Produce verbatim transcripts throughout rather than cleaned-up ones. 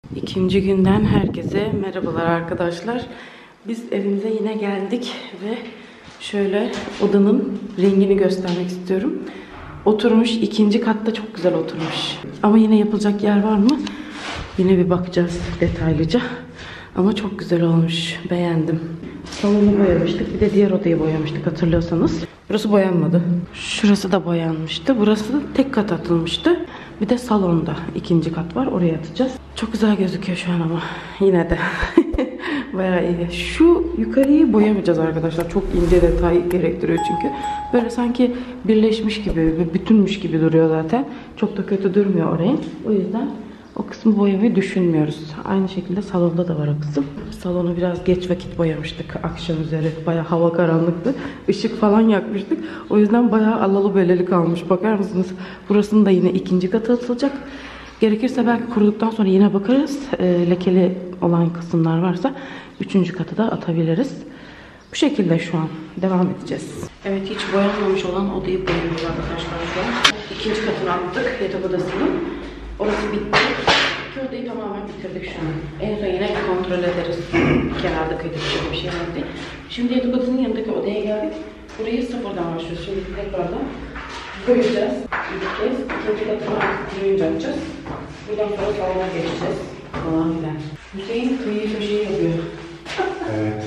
İkinci günden herkese merhabalar arkadaşlar. Biz evimize yine geldik ve şöyle odanın rengini göstermek istiyorum. Oturmuş, ikinci katta çok güzel oturmuş. Ama yine yapılacak yer var mı? Yine bir bakacağız detaylıca. Ama çok güzel olmuş. Beğendim. Salonu boyamıştık. Bir de diğer odayı boyamıştık hatırlıyorsanız. Burası boyanmadı. Şurası da boyanmıştı. Burası da tek kat atılmıştı. Bir de salonda ikinci kat var. Oraya atacağız. Çok güzel gözüküyor şu an ama. Yine de. Bayağı iyi. Şu yukarıyı boyamayacağız arkadaşlar. Çok ince detay gerektiriyor çünkü. Böyle sanki birleşmiş gibi, bütünmüş gibi duruyor zaten. Çok da kötü durmuyor orayı. O yüzden o kısmı boyamayı düşünmüyoruz. Aynı şekilde salonda da var o kısım. Salonu biraz geç vakit boyamıştık akşam üzeri. Bayağı hava karanlıktı. Işık falan yakmıştık. O yüzden bayağı alalı beleli kalmış. Bakar mısınız? Burasının da yine ikinci katı atılacak. Gerekirse belki kuruduktan sonra yine bakarız. E, lekeli olan kısımlar varsa üçüncü katı da atabiliriz. Bu şekilde şu an devam edeceğiz. Evet, hiç boyanmamış olan odayı boyuyoruz arkadaşlar şu an. İkinci katını attık yatak odasının. Orası bitti. İki odayı tamamen bitirdik şu an. En son yine kontrol ederiz. Kenarda kıydık bir şey var diye. Şimdi yatak odasının yanındaki odaya geldik. Burayı sıfırdan başlıyoruz. Şimdi tekrardan koyacağız. İlk kez ikinci katını artık kuruyunca açacağız. Buradan sonra salona geçeceğiz. Falan filan. Hüseyin kıyı köşeyi yapıyor. Evet.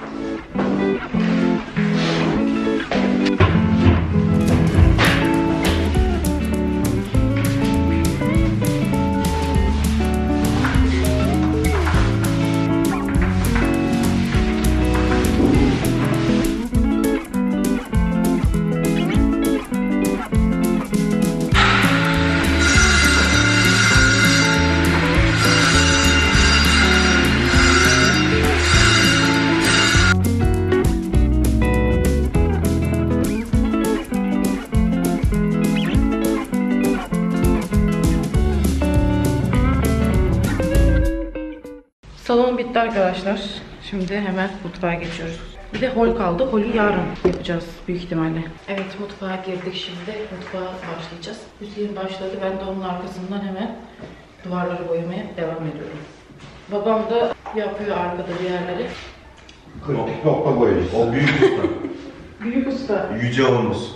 Salon bitti arkadaşlar. Şimdi hemen mutfağa geçiyoruz. Bir de hol kaldı. Holü yarın yapacağız büyük ihtimalle. Evet, mutfağa girdik şimdi. Mutfağa başlayacağız. Hüseyin başladı. Ben de onun arkasından hemen duvarları boyamaya devam ediyorum. Babam da yapıyor arkada bir yerleri. Kritik nokta boyayacağız. O büyük usta. Büyük usta. Yüce Onuz.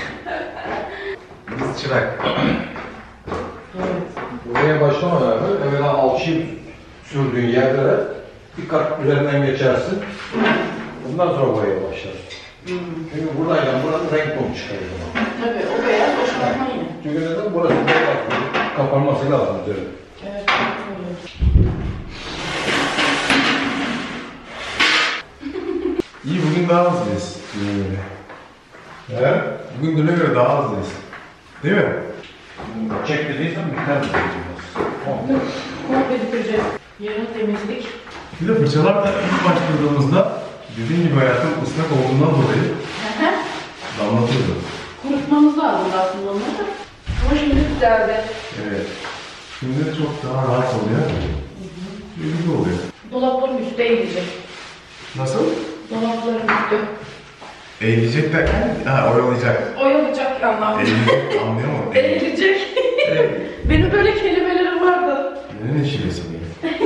Biz çırak. Evet. Buraya başlamadan evvel evvela alçıyı sürdüğün yerlere dikkat üzerinden geçersin. Ondan sonra boyaya başlarsın. Hmm. Çünkü buradayla buranın renk tonu çıkarıyor. Tabii o beyaz, o şartma yine. Çünkü neden? Burası beyaz. Kapanması lazım üzerine. Evet, İyi, bugün daha hızlıyız. Düne göre. He? Bugün düne göre daha hızlıyız. Değil mi? Çek dediysen biter mi? komple bitireceğiz. Yarın temizlik. Bir de fırçalar da ilk başladığımızda dediğim gibi hayatım ıslak olduğundan dolayı damlatıyordu. Kurutmamız lazım aslında onları da. Ama şimdi güzeldi. Evet. Şimdi de çok daha rahat oluyor. İyi gibi oluyor. Dolapların üstü eğilecek. Nasıl? Dolapların üstü. Eğilecek derken, ha oyalayacak. Oyalayacak anlamda. Eğilecek, anlıyor musun? Eğilecek. Benim böyle kelimelerim vardı. Ne şivesi bu?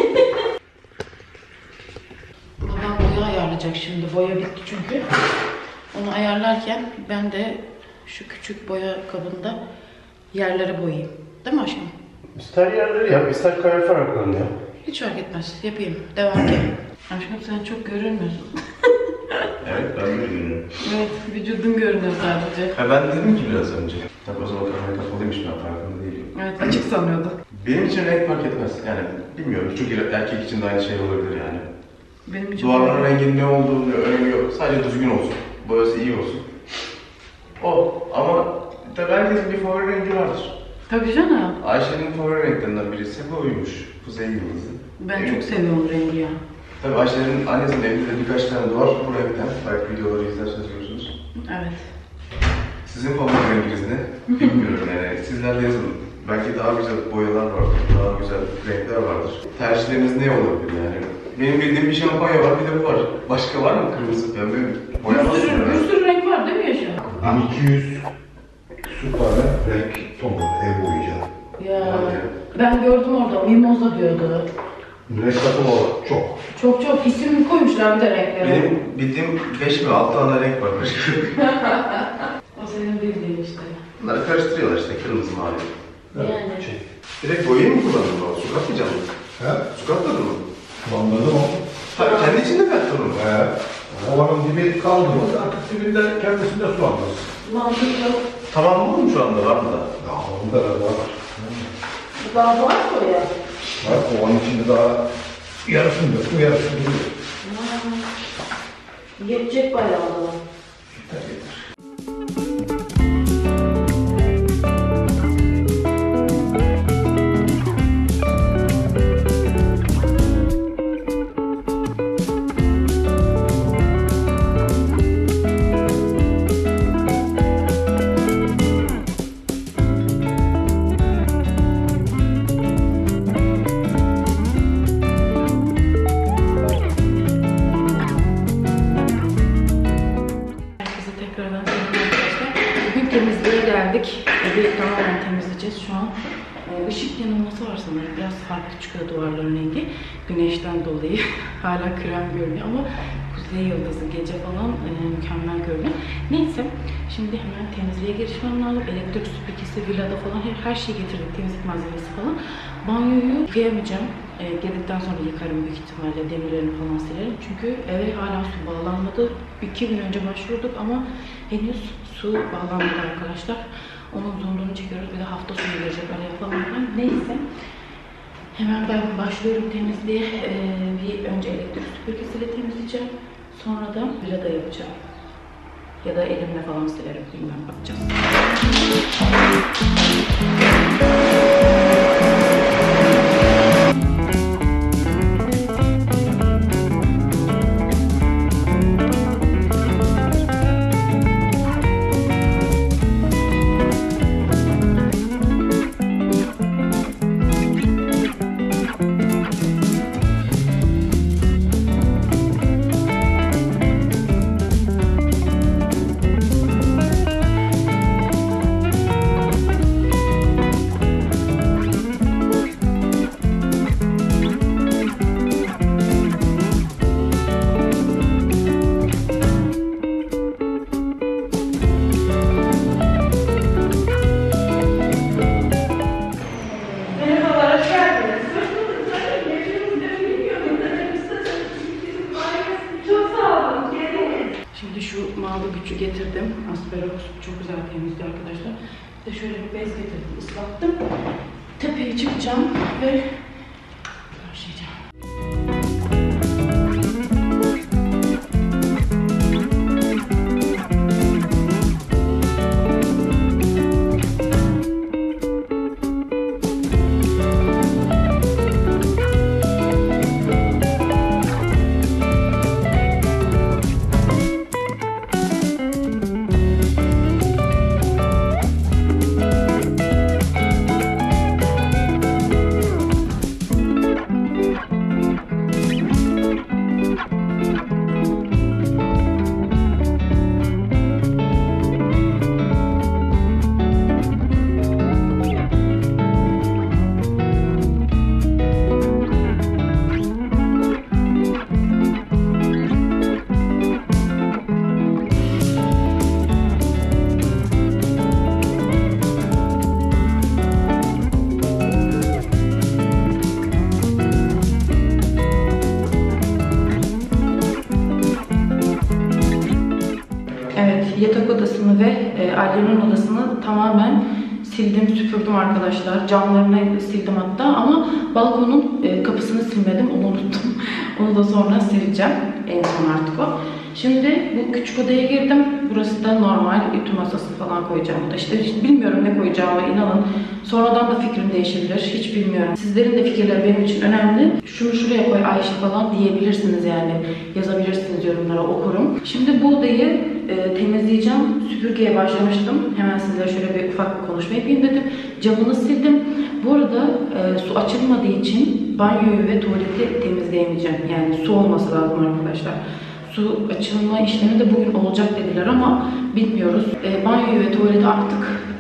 Babam boya ayarlayacak şimdi. Boya bitti çünkü. Onu ayarlarken ben de şu küçük boya kabında yerlere boyayayım. Değil mi aşkım? İster yerleri yap, ister kalorifer arkalarını yap. Hiç fark etmez. Yapayım. Devam ki. Aşkım sen çok görünmüyorsun. Evet, ben de görüyorum. Evet, vücudun görünüyor sadece. Ha, ben dedim ki biraz önce. Tabii o zaman kamera kapalıymış, ben farkında değilim. Evet, açık sanıyordu. Benim için renk fark etmez. Yani bilmiyorum, birçok erkek için de aynı şey olabilir yani. Benim için Duvarların renginin ne olduğunu önemi yok. Sadece düzgün olsun. Boyası iyi olsun. O. Ama tabii herkesin bir favori rengi vardır. Tabii canım. Ayşe'nin favori renklerinden birisi buymuş. Kuzey yıldızı. Ben Benim- çok seviyorum rengi ya. Tabii Ayşe'nin annesinin evinde de birkaç tane duvar bu renkten. Belki videoları izlerseniz görürsünüz. Evet. Sizin favori renginiz ne? Bilmiyorum yani. Sizler de yazın. Belki daha güzel boyalar vardır, daha güzel renkler vardır. Tercihleriniz ne olabilir yani? Benim bildiğim bir şampanya var, bir de bu var. Başka var mı kırmızı, pembe mi? Boya Bir nasıl sürü, bir yani? sürü renk var değil mi Yaşar? bin iki yüz küsur tane renk tonu ev boyayacağım. Ya Bence. ben gördüm orada mimoza diyordu. Güneş takımı o çok. Çok çok isim koymuşlar bir de renklere. Benim bildiğim beş mi altı tane renk var. O senin bildiğin işte. Bunları karıştırıyorlar işte kırmızı mavi. Yani. Şey. Direkt boyayı mı kullandın baba? Su katmayacak mısın? He? Su katmadın mı? Kullandırdım o. Ha, kendi içinde kattın mı? He. Ovanın dibi kaldı mı artık dibinde kendisinde su almaz. Mantıklı. Tamam mı şu anda var mı da? Ya onda da var. Daha var mı o ya? Var ovanın içinde daha yarısını döktüm yarısını duruyor. Yetecek bayağı o zaman. Yeter yeter. Herkese tekrardan selam arkadaşlar. Bugün temizliğe geldik. Evi tamamen temizleyeceğiz şu an. Ee, ışık yanılması var sanırım. Biraz farklı çıkıyor duvarların rengi. Güneşten dolayı hala krem görünüyor ama kuzey yıldızı gece falan e, mükemmel görünüyor. Neyse şimdi hemen temizliğe girişmem lazım. Elektrik süpürgesi, villada falan her, her şeyi getirdik. Temizlik malzemesi falan. Banyoyu yıkayamayacağım. E, geldikten sonra yıkarım büyük ihtimalle. Demirlerini falan silerim. Çünkü eve hala su bağlanmadı. İki gün önce başvurduk ama henüz su bağlanmadı arkadaşlar. Onun zoom'unu çekiyoruz. Bir de hafta sonu gelecek araya falan. Neyse. Hemen ben başlıyorum temizliğe. Ee, bir önce elektrik süpürgesiyle temizleyeceğim. Sonra da villada yapacağım. Ya da elimle falan silerim. Bilmem, bakacağız. Şimdi şu mavi gücü getirdim. Asperos çok güzel temizliyor arkadaşlar. Bir de şöyle bir bez getirdim, ıslattım. Tepeye çıkacağım ve başlayacağım. Evet, yatak odasını ve e, Alya'nın odasını tamamen sildim, süpürdüm arkadaşlar. Camlarını sildim hatta ama balkonun e, kapısını silmedim, onu unuttum. Onu da sonra sileceğim, en son artık o. Şimdi bu küçük odaya girdim. Burası da normal, ütü masası falan koyacağım. Bu da işte bilmiyorum ne koyacağımı, inanın. Sonradan da fikrim değişebilir, hiç bilmiyorum. Sizlerin de fikirleri benim için önemli. Şunu şuraya koy Ayşe falan diyebilirsiniz yani. Yazabilirsiniz yorumlara, okurum. Şimdi bu odayı e, temizleyeceğim. Süpürgeye başlamıştım. Hemen sizlere şöyle bir ufak bir konuşma yapayım dedim. Camını sildim. Bu arada e, su açılmadığı için banyoyu ve tuvaleti temizleyemeyeceğim. Yani su olması lazım arkadaşlar. Su açılma işlemi de bugün olacak dediler ama bilmiyoruz. E, banyoyu ve tuvaleti artık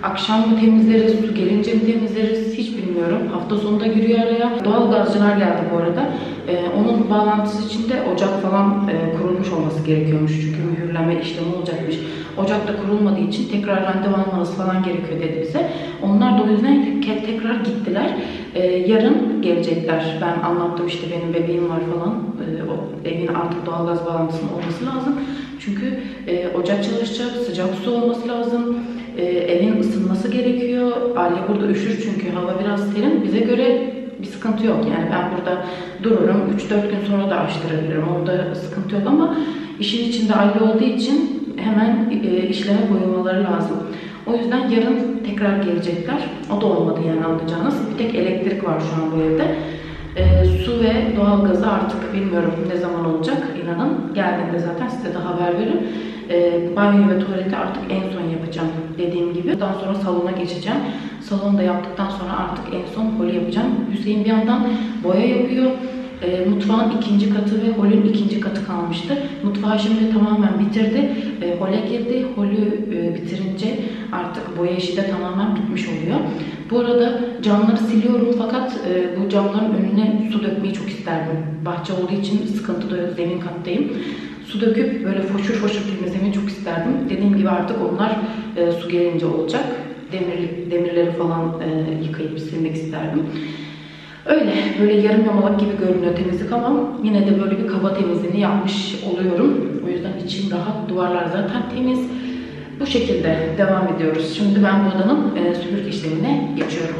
Akşam mı temizleriz, su gelince mi temizleriz hiç bilmiyorum. Hafta sonunda giriyor araya. Doğal gazcılar geldi bu arada. Ee, onun bağlantısı için de ocak falan e, kurulmuş olması gerekiyormuş. Çünkü mühürleme işlemi olacakmış. Ocakta kurulmadığı için tekrar randevu almanız falan gerekiyor dedi bize. Onlar da o yüzden te tekrar gittiler. Ee, yarın gelecekler. Ben anlattım işte benim bebeğim var falan. Ee, o evin artık doğalgaz bağlantısının olması lazım. Çünkü e, ocak çalışacak, sıcak su olması lazım. E, evin ısınması gerekiyor. Aile burada üşür çünkü hava biraz serin. Bize göre bir sıkıntı yok. Yani ben burada dururum. üç dört gün sonra da açtırabilirim. Orada sıkıntı yok ama işin içinde aile olduğu için hemen e, işleme koyulmaları lazım. O yüzden yarın tekrar gelecekler. O da olmadı yani anlayacağınız. Bir tek elektrik var şu an bu evde. E, su ve doğalgazı artık bilmiyorum ne zaman olacak. İnanın geldiğinde zaten size de haber veririm. E, banyo ve tuvaleti artık en son yapacağım dediğim gibi. Daha sonra salona geçeceğim. Salonu da yaptıktan sonra artık en son holü yapacağım. Hüseyin bir yandan boya yapıyor. E, mutfağın ikinci katı ve holün ikinci katı kalmıştı. Mutfağı şimdi tamamen bitirdi. E, hole girdi. Holü e, bitirince artık boya işi de tamamen bitmiş oluyor. Bu arada camları siliyorum fakat e, bu camların önüne su dökmeyi çok isterdim. Bahçe olduğu için sıkıntı da yok. Zemin kattayım. Su döküp böyle foşur foşur temizlemeyi çok isterdim. Dediğim gibi artık onlar e, su gelince olacak. Demir, demirleri falan e, yıkayıp silmek isterdim. Öyle, böyle yarım yamalak gibi görünüyor temizlik ama yine de böyle bir kaba temizliğini yapmış oluyorum. O yüzden içim rahat, duvarlar zaten temiz. Bu şekilde devam ediyoruz. Şimdi ben bu odanın e, süpürge işlemine geçiyorum.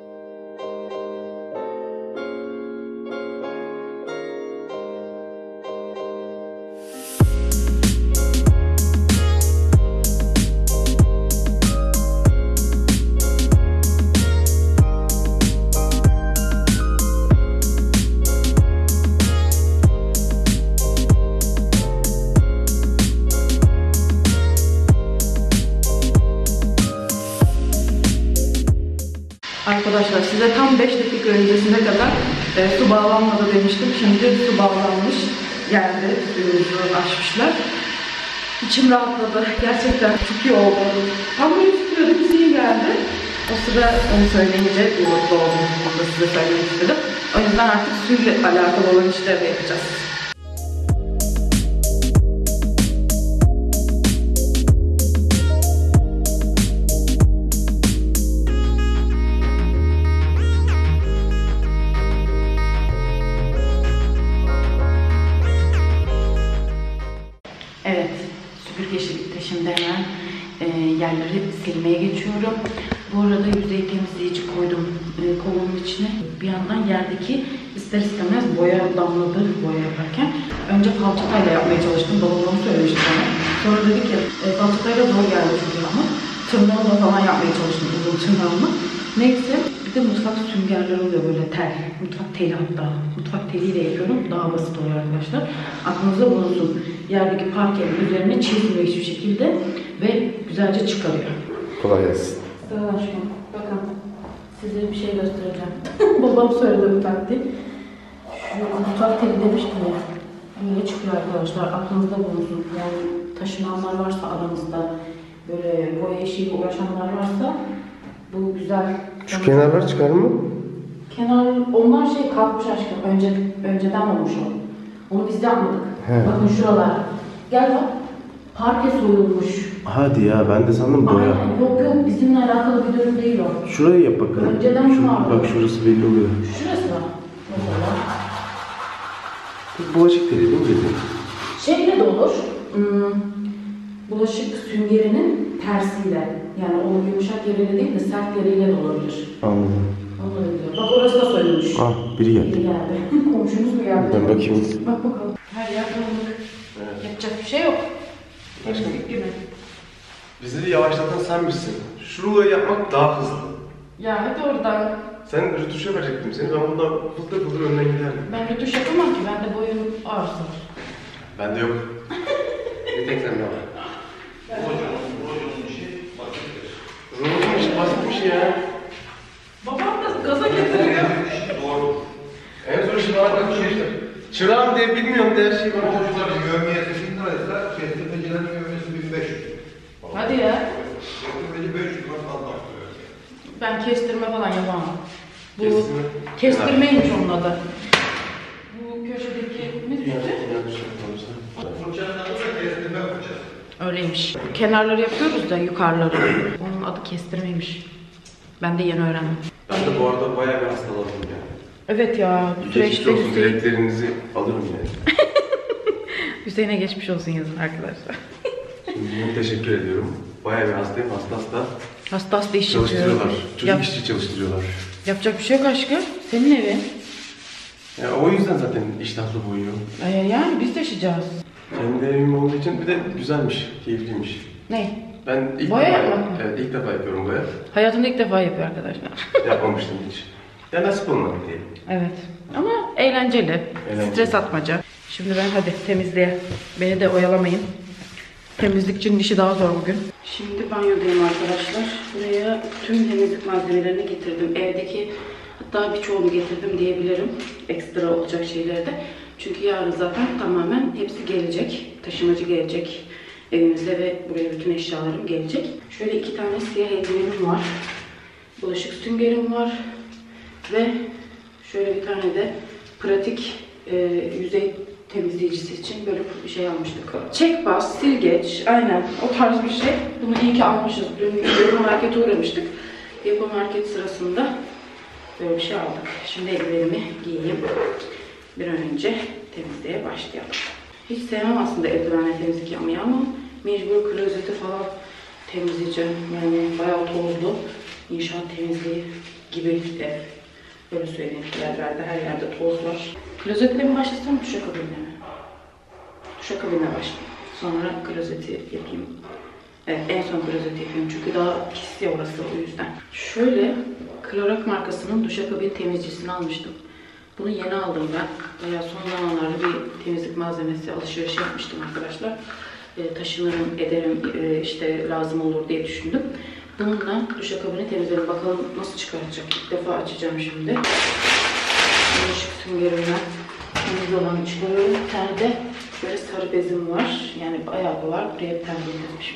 Arkadaşlar size tam beş dakika öncesine kadar e, su bağlanmadı demiştim. Şimdi su bağlanmış. Geldi. Suyumuzu açmışlar. İçim rahatladı. Gerçekten çok iyi oldu. Tam böyle tutuyordu. Bize iyi geldi. O sıra onu söyleyince iyi mutlu oldum. Onu da size söylemek istedim. O yüzden artık suyla alakalı olan işleri yapacağız. Evet, süpürge işi bitti. Şimdi hemen e, yerleri silmeye geçiyorum. Bu arada yüzey temizleyici koydum e, kovanın içine. Bir yandan yerdeki ister istemez boya damladı boya yaparken. Önce falçatayla yapmaya çalıştım. Babam onu söylemişti bana. Sonra dedi ki e, falçatayla zor geldi çünkü ama tırnağımla falan yapmaya çalıştım uzun tırnağımla. Neyse bir de mutfak süngerleri oluyor böyle tel. Mutfak teli hatta. Mutfak teliyle yapıyorum. Daha basit oluyor arkadaşlar. Aklınızda bulunsun. Yerdeki parkenin üzerine çizmiyor hiçbir şekilde ve güzelce çıkarıyor. Kolay gelsin. Sağ olun aşkım. Bakın size bir şey göstereceğim. Babam söyledi bu taktiği. Şu mutfak teli demiştim ya. Böyle çıkıyor arkadaşlar. Aklınızda bulunsun. Yani taşınanlar varsa aranızda böyle boya işiyle uğraşanlar varsa bu güzel. Şu kenarlar çıkar mı? Kenar, onlar şey kalkmış aşkım. Önce, önceden olmuş o. Onu biz de yapmadık. He. Bakın şuralar. Gel bak. Parke soyulmuş. Hadi ya, ben de sandım boya. Aynen. Yok yok, bizimle alakalı bir durum değil o. Şurayı yap bakalım. Önceden Şu, vardı. bak şurası belli oluyor. Şurası mı? Mesela. Bulaşık teli değil mi dedi? Şeyle de olur. Hmm, bulaşık süngerinin tersiyle. Yani o yumuşak yeriyle değil de sert yeriyle de olabilir. Anladım. Olabilir. Bak orası da soyulmuş. Ah, biri geldi. Biri geldi. Komşumuz mu geldi? Ben bakayım. Bak bakalım. Her yer dağınık. Evet. Yapacak bir şey yok. Aşkım. Temizlik günü. Bizleri yavaşlatan sen misin? Şurayı yapmak daha hızlı. Ya hadi oradan. Sen rütuşa verecektim seni. Ben bundan fıldır fıldır önden giderdim. Ben rötuş yapamam ki. Bende boyun ağrısı var. Bende yok. Bir tek sende var. Ruhun işi basit bir şey ya. Babam da gaza getiriyor. Doğru. En zor işi bana bırakmışlar. Çırağım diye bilmiyorum diye her şey var. Çocukların yövmiyesi bin liraysa, kesin pencerenin yövmiyesi bin beş yüz. Hadi ya. Kestirmeci beş yüz gram fazla. Ben kestirme falan yapamam. Bu Kestirme? kestirmeymiş onun adı. Bu köşedeki ne dedi? Fırçanın adı da kestirme fırçası. Öyleymiş. Kenarları yapıyoruz da yukarıları. Onun adı kestirmeymiş. Ben de yeni öğrendim. Ben de bu arada bayağı bir hastalandım ya. Evet ya. Bu Geçmiş süreçte olsun, Hüseyin, dileklerinizi alırım yani. Hüseyin'e geçmiş olsun yazın arkadaşlar. Şimdi teşekkür ediyorum. Bayağı bir hastayım, hasta hasta. Hasta hasta iş yapıyor. Çalıştırıyorlar. Çocuk Yap- işçi çalıştırıyorlar. Yapacak bir şey yok aşkım. Senin evin. Ya o yüzden zaten iştahlı boyuyor. Ay, yani biz taşıyacağız. Kendi evim olduğu için bir de güzelmiş, keyifliymiş. Ne? Ben ilk Boya defa, yapmak mı? evet, ilk defa yapıyorum boya. Hayatımda ilk defa yapıyor arkadaşlar. Yapmamıştım hiç. Ya nasip olmadı diyelim. Evet. Ama eğlenceli. Eğlenceli. Stres atmaca. Şimdi ben hadi temizliğe. Beni de oyalamayın. Temizlikçinin işi daha zor bugün. Şimdi banyodayım arkadaşlar. Buraya tüm temizlik malzemelerini getirdim. Evdeki hatta birçoğunu getirdim diyebilirim. Ekstra olacak şeyleri de. Çünkü yarın zaten tamamen hepsi gelecek. Taşımacı gelecek evimize ve buraya bütün eşyalarım gelecek. Şöyle iki tane siyah eldivenim var. Bulaşık süngerim var. Ve şöyle bir tane de pratik e, yüzey temizleyicisi için böyle bir şey almıştık. Çekbaz, silgeç, aynen o tarz bir şey. Bunu iyi ki almışız. Dün yapı markete uğramıştık. Yapı market sırasında böyle bir şey aldık. Şimdi ellerimi giyeyim. Bir an önce temizliğe başlayalım. Hiç sevmem aslında eldivenle temizlik yapmayı ama mecbur klozeti falan temizleyeceğim. Yani bayağı tozlu. İnşaat temizliği gibi ev. Böyle söyleyeyim. Yerlerde, her yerde toz var. Klozetle mi başlasam, duşakabinle mi? Duşakabinle başlayayım. Sonra klozeti yapayım. Evet, en son klozeti yapayım çünkü daha pis ya orası, o yüzden. Şöyle Clorox markasının duşakabin temizleyicisini almıştım. Bunu yeni aldım ben. Bayağı son zamanlarda bir temizlik malzemesi alışveriş yapmıştım arkadaşlar. E, taşınırım, ederim, e, işte lazım olur diye düşündüm. Bununla duşakabini temizlerim. Bakalım nasıl çıkartacak. İlk defa açacağım şimdi. Bulaşık süngerimden temiz olanı çıkarıyorum. Bir tane de böyle sarı bezim var. Yani bayağı da var. Buraya bir tane getirmişim.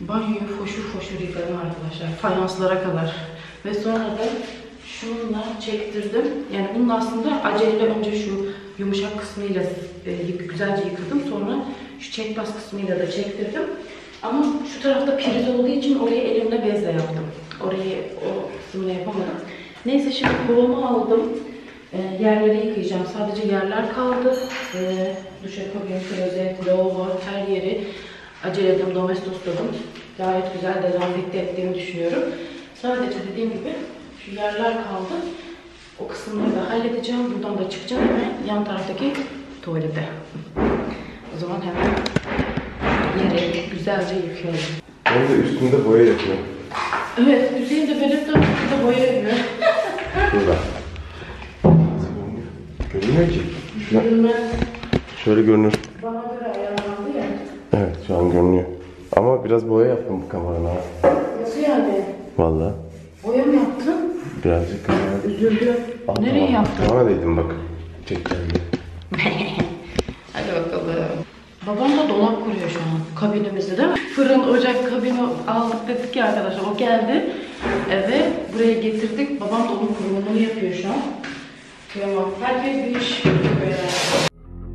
banyoyu foşur foşur yıkadım arkadaşlar. Fayanslara kadar. Ve sonra da şununla çektirdim. Yani bunun aslında aceleyle önce şu yumuşak kısmıyla e, güzelce yıkadım. Sonra şu çekbaz kısmıyla da çektirdim. Ama şu tarafta priz olduğu için orayı elimle bezle yaptım. Orayı o kısmını yapamadım. Neyse şimdi kovamı aldım. E, yerleri yıkayacağım. Sadece yerler kaldı. E, duşakabin, klozet, lavabo, her yeri aceledim, domestosladım. Gayet güzel dezenfekte ettiğimi düşünüyorum. Sadece dediğim gibi şu yerler kaldı. O kısımları da halledeceğim. Buradan da çıkacağım hemen yan taraftaki tuvalete. O zaman hemen yeri güzelce yıkayalım. Ben de üstünde boya yapıyorum. Evet, Hüseyin de benim de üstünde boya yapıyor. Burada. Görünmüyor ki. Şuna, Görünmez. şöyle görünür. Bana göre ayarlandı ya. Evet, şu an görünüyor. Ama biraz boya yaptım bu kamerana. Nasıl yani? Vallahi. Boya mı yaptın? Birazcık kamera. Üzüldüm. Al, Nereye tamam. yaptın? Kamera değdim bak. Çekeceğim. Hadi bakalım. Babam da dolap kuruyor şu an kabinimizde değil mi? Fırın, ocak kabini aldık dedik ya arkadaşlar. O geldi eve buraya getirdik. Babam da onun kurulumunu yapıyor şu an. Kıyamam. Herkes bir iş yapıyor yani.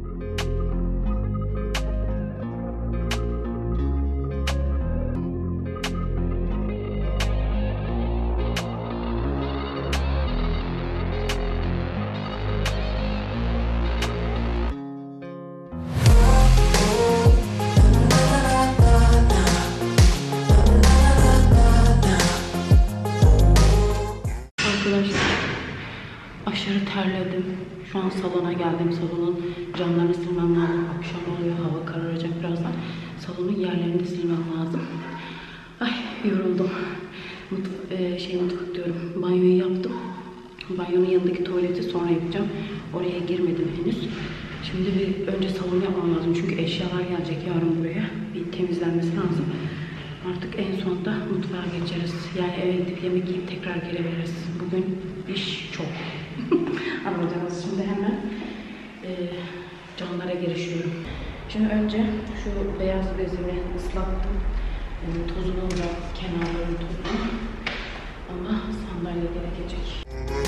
Arkadaşlar aşırı terledim. Şu an salona geldim. Salonun camlarını silmem lazım. Akşam oluyor. Hava kararacak birazdan. Salonun yerlerini silmem lazım. Ay yoruldum. Mut e, şey mutfak diyorum. Banyoyu yaptım. Banyonun yanındaki tuvaleti sonra yapacağım. Oraya girmedim henüz. Şimdi bir önce salonu yapmam lazım. Çünkü eşyalar gelecek yarın buraya. Bir temizlenmesi lazım. Artık en sonunda mutfağa geçeriz. Yani eve gidip yemek yiyip tekrar gelebiliriz. Bugün iş çok. Anlayacağınız şimdi hemen e, camlara girişiyorum. Şimdi önce şu beyaz bezimi ıslattım. E, tozunu da kenarlarını tozunu. Ama sandalye gerekecek.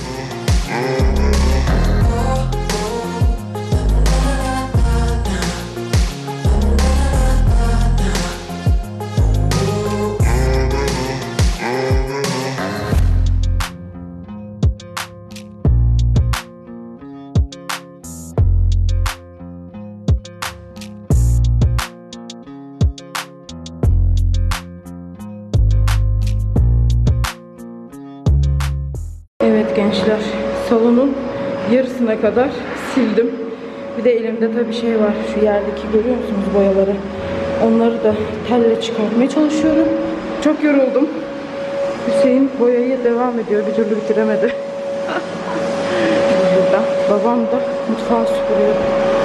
Evet gençler, salonun yarısına kadar sildim. Bir de elimde tabii şey var, şu yerdeki görüyor musunuz boyaları? Onları da telle çıkartmaya çalışıyorum. Çok yoruldum. Hüseyin boyayı devam ediyor, bir türlü bitiremedi. Burada. Babam da mutfağı süpürüyor.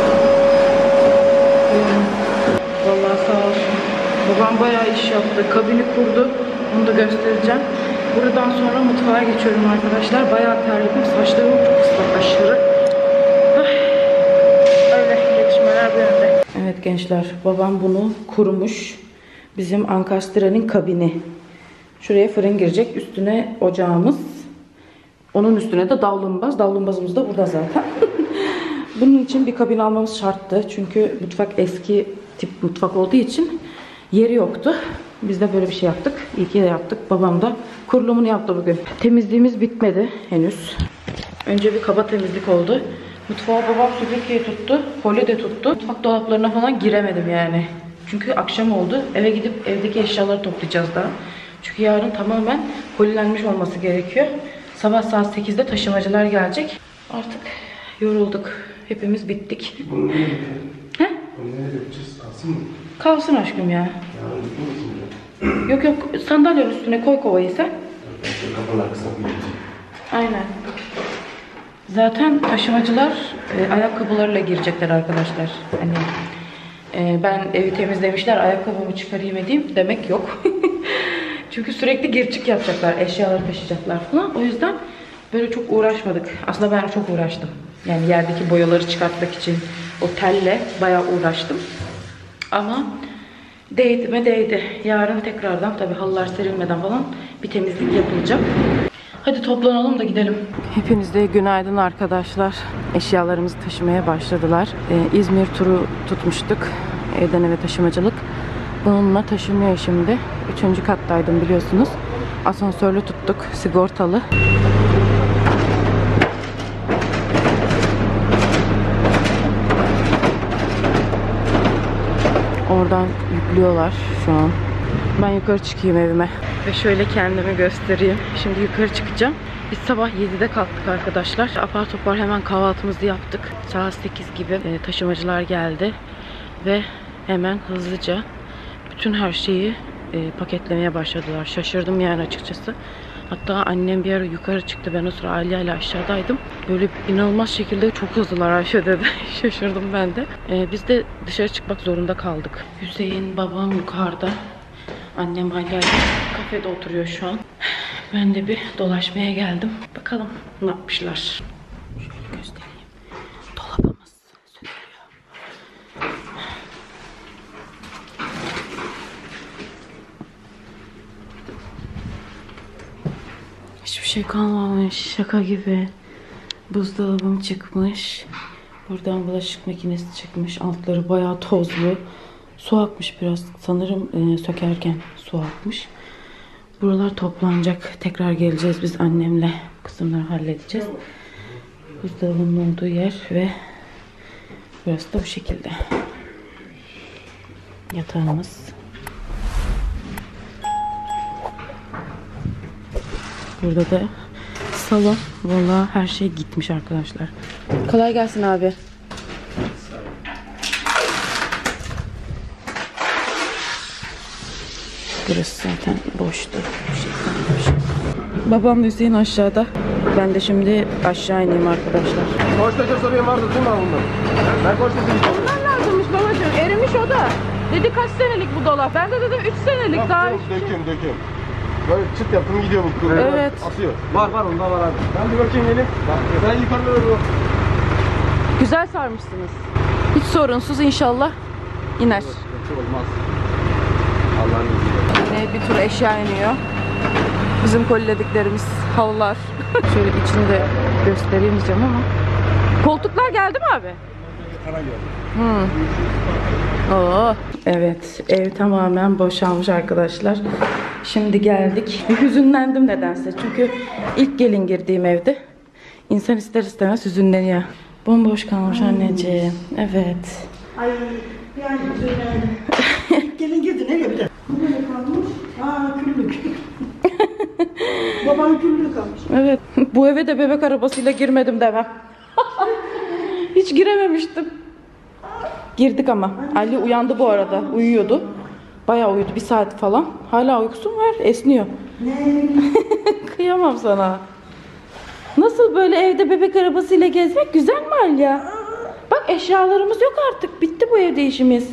Yani, vallahi sağ olsun. Babam bayağı iş yaptı, kabini kurdu. Onu da göstereceğim. Buradan sonra mutfağa geçiyorum arkadaşlar. Bayağı terledim. Saçlarım çok ıslak aşırı. Öyle gelişmeler bu yönde. Evet gençler. Babam bunu kurumuş. Bizim Ankastre'nin kabini. Şuraya fırın girecek. Üstüne ocağımız. Onun üstüne de davlumbaz. Davlumbazımız da burada zaten. Bunun için bir kabin almamız şarttı. Çünkü mutfak eski tip mutfak olduğu için yeri yoktu. Biz de böyle bir şey yaptık. İyi ki de yaptık. Babam da kurulumunu yaptı bugün. Temizliğimiz bitmedi henüz. Önce bir kaba temizlik oldu. Mutfağa babam süpürgeyi tuttu. Folyo de tuttu. Mutfak dolaplarına falan giremedim yani. Çünkü akşam oldu. Eve gidip evdeki eşyaları toplayacağız daha. Çünkü yarın tamamen kolilenmiş olması gerekiyor. Sabah saat sekizde taşımacılar gelecek. Artık yorulduk. Hepimiz bittik. Bunu nereye yapalım? He? Bunu nereye yapacağız? Kalsın mı? Kalsın aşkım ya. Ya unutma mısın? Yok yok, sandalyenin üstüne koy kovayı sen. Ben şu kapının arkasına koyacağım. Aynen. Zaten taşımacılar e, ayakkabılarıyla girecekler arkadaşlar. Hani e, ben evi temizlemişler, ayakkabımı çıkarayım edeyim demek yok. Çünkü sürekli gir çık yapacaklar, eşyaları taşıyacaklar falan. O yüzden böyle çok uğraşmadık. Aslında ben çok uğraştım. Yani yerdeki boyaları çıkartmak için o telle bayağı uğraştım. Ama Değdi mi değdi. Yarın tekrardan tabii halılar serilmeden falan bir temizlik yapılacak. Hadi toplanalım da gidelim. Hepinize günaydın arkadaşlar. Eşyalarımızı taşımaya başladılar. Ee, İzmir turu tutmuştuk. Evden eve taşımacılık. Bununla taşınıyor şimdi. Üçüncü kattaydım biliyorsunuz. Asansörlü tuttuk. Sigortalı. Oradan yüklüyorlar şu an. Ben yukarı çıkayım evime. Ve şöyle kendimi göstereyim. Şimdi yukarı çıkacağım. Biz sabah yedide kalktık arkadaşlar. Apar topar hemen kahvaltımızı yaptık. Saat sekiz gibi e, taşımacılar geldi. Ve hemen hızlıca bütün her şeyi e, paketlemeye başladılar. Şaşırdım yani açıkçası. Hatta annem bir ara yukarı çıktı. Ben o sıra Aliye ile aşağıdaydım. Böyle inanılmaz şekilde çok hızlılar Ayşe dedi. Şaşırdım ben de. Ee, biz de dışarı çıkmak zorunda kaldık. Hüseyin babam yukarıda. Annem Aliye kafede oturuyor şu an. Ben de bir dolaşmaya geldim. Bakalım ne yapmışlar. Şöyle göstereyim. Dolabımız sökülüyor. Hiçbir şey kalmamış. Şaka gibi. Buzdolabım çıkmış. Buradan bulaşık makinesi çıkmış. Altları bayağı tozlu. Su akmış biraz. Sanırım e, sökerken su akmış. Buralar toplanacak. Tekrar geleceğiz biz annemle. Kısımları halledeceğiz. Buzdolabının olduğu yer ve burası da bu şekilde. Yatağımız. Burada da salon. Vallahi her şey gitmiş arkadaşlar. Kolay gelsin abi. Burası zaten boştu. Babam da Hüseyin aşağıda. Ben de şimdi aşağı ineyim arkadaşlar. Koçtaşa soruyorum vardı değil mi bunda? Ben koçtaşa gidiyorum. Bunlar lazımmış babacığım. Erimiş o da. Dedi kaç senelik bu dolap? Ben de dedim üç senelik daha. Döküm döküm. Böyle çıt yaptım gidiyor bu. Evet. Atıyor. Var var onda var abi. Ben bir bakayım gelin. Ben yukarıda öyle. Güzel sarmışsınız. Hiç sorunsuz inşallah iner. Olmaz. Allah'ın izniyle. Yine bir tür eşya iniyor. Bizim kolilediklerimiz halılar. Şöyle içini de göstereyim diyeceğim ama. Koltuklar geldi mi abi? Para geldi. Hmm. Oo. Evet, ev tamamen boşalmış arkadaşlar. Şimdi geldik. Bir hüzünlendim nedense. Çünkü ilk gelin girdiğim evde insan ister istemez hüzünleniyor. Bomboş kalmış anneciğim. Evet. Ay yani hüzünlendim. Gelin girdi nereye bir de? Nereye kalmış? Aa küllük. Baban küllük kalmış. Evet. Bu eve de bebek arabasıyla girmedim demem. Hiç girememiştim. Girdik ama. Ali uyandı bu arada. Uyuyordu. Bayağı uyudu. Bir saat falan. Hala uykusu var. Esniyor. Ne? Kıyamam sana. Nasıl böyle evde bebek arabasıyla gezmek güzel mi Alya? Bak eşyalarımız yok artık. Bitti bu evde işimiz.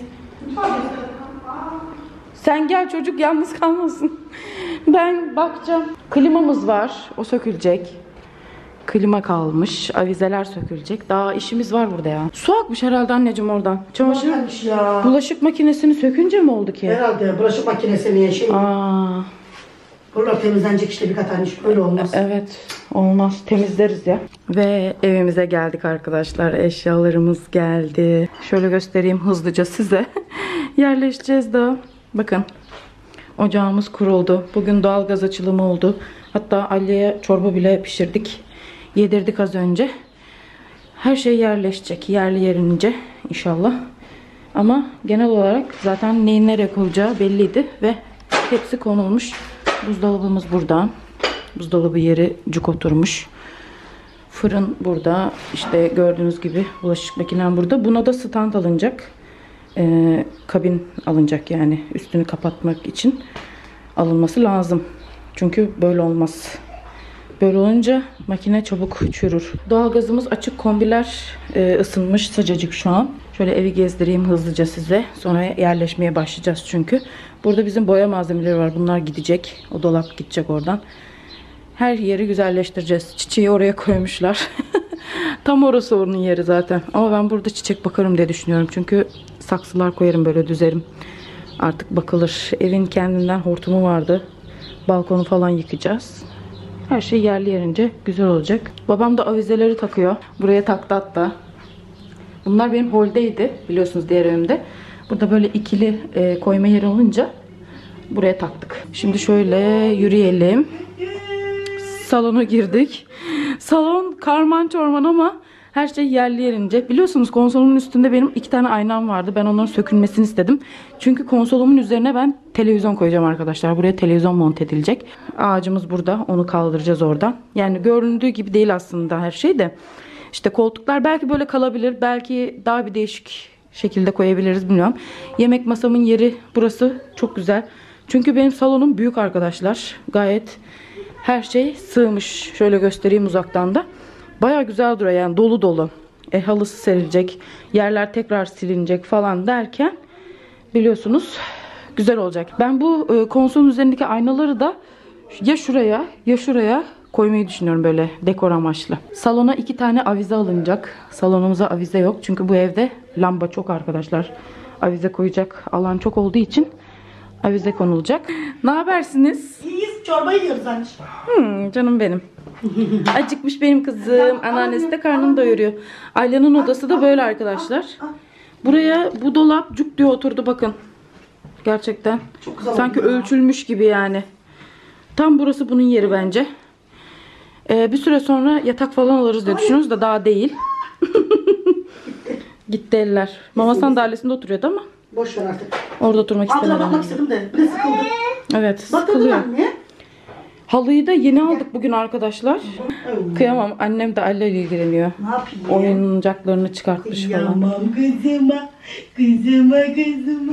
Sen gel çocuk yalnız kalmasın. Ben bakacağım. Klimamız var. O sökülecek. Klima kalmış. Avizeler sökülecek. Daha işimiz var burada ya. Su akmış herhalde anneciğim oradan. Çamaşır. Bakmış ya. Bulaşık makinesini sökünce mi oldu ki? Herhalde bulaşık makinesini şey. Aa, Buralar temizlenecek işte bir katarmış. Böyle olmaz. evet. Olmaz. Temizleriz ya. Ve evimize geldik arkadaşlar. Eşyalarımız geldi. Şöyle göstereyim hızlıca size. Yerleşeceğiz daha. Bakın. Ocağımız kuruldu. Bugün doğalgaz açılımı oldu. Hatta Aliye'ye çorba bile pişirdik. Yedirdik az önce. Her şey yerleşecek. Yerli yerince inşallah. Ama genel olarak zaten neyin nereye konacağı belliydi. Ve hepsi konulmuş. Buzdolabımız burada. Buzdolabı yeri cuk oturmuş. Fırın burada. İşte gördüğünüz gibi bulaşık makinem burada. Buna da stand alınacak. Ee, kabin alınacak yani. Üstünü kapatmak için alınması lazım. Çünkü böyle olmaz. Böyle olunca makine çabuk çürür. Doğalgazımız açık, kombiler e, ısınmış sıcacık şu an. Şöyle evi gezdireyim hızlıca size. Sonra yerleşmeye başlayacağız çünkü. Burada bizim boya malzemeleri var. Bunlar gidecek. O dolap gidecek oradan. Her yeri güzelleştireceğiz. Çiçeği oraya koymuşlar. Tam orası onun yeri zaten. Ama ben burada çiçek bakarım diye düşünüyorum. Çünkü saksılar koyarım böyle düzerim. Artık bakılır. Evin kendinden hortumu vardı. Balkonu falan yıkayacağız. Her şey yerli yerince güzel olacak. Babam da avizeleri takıyor. Buraya taktı hatta. Bunlar benim holdeydi. Biliyorsunuz diğer evimde. Burada böyle ikili e, koyma yeri olunca buraya taktık. Şimdi şöyle yürüyelim. Salona girdik. Salon karman çorman ama her şey yerli yerince. Biliyorsunuz konsolumun üstünde benim iki tane aynam vardı. Ben onların sökülmesini istedim. Çünkü konsolumun üzerine ben televizyon koyacağım arkadaşlar. Buraya televizyon monte edilecek. Ağacımız burada. Onu kaldıracağız oradan. Yani göründüğü gibi değil aslında her şey de. İşte koltuklar belki böyle kalabilir. Belki daha bir değişik şekilde koyabiliriz, bilmiyorum. Yemek masamın yeri burası çok güzel. Çünkü benim salonum büyük arkadaşlar. Gayet her şey sığmış. Şöyle göstereyim uzaktan da. Baya güzel duruyor yani, dolu dolu. E, halısı serilecek. Yerler tekrar silinecek falan derken biliyorsunuz güzel olacak. Ben bu e, konsolun üzerindeki aynaları da ya şuraya ya şuraya koymayı düşünüyorum, böyle dekor amaçlı. Salona iki tane avize alınacak. Salonumuza avize yok. Çünkü bu evde lamba çok arkadaşlar. Avize koyacak alan çok olduğu için avize konulacak. Ne habersiniz? İyiyiz, çorba yiyoruz anne. Hmm, canım benim. Acıkmış benim kızım. Anneannesi de karnını doyuruyor. Ayla'nın odası da böyle arkadaşlar. Buraya bu dolap cuk diye oturdu bakın. Gerçekten. Çok güzel sanki oldu ya. ölçülmüş gibi yani. Tam burası bunun yeri bence. Ee, bir süre sonra yatak falan alırız diye düşünüyoruz da daha değil. Gitti eller. Mama sandalyesinde oturuyordu ama Boş ver artık. orada oturmak Altına istemedim. bakmak istedim de. Bir de sıkıldım. Evet, Bakırdın sıkılıyor. anne. Halıyı da yeni aldık bugün arkadaşlar. Ay, Kıyamam. Annem de Ayla ile ilgileniyor. Ne yapayım? Oyuncaklarını çıkartmış falan. Kıyamam kızıma, kızıma, kızıma.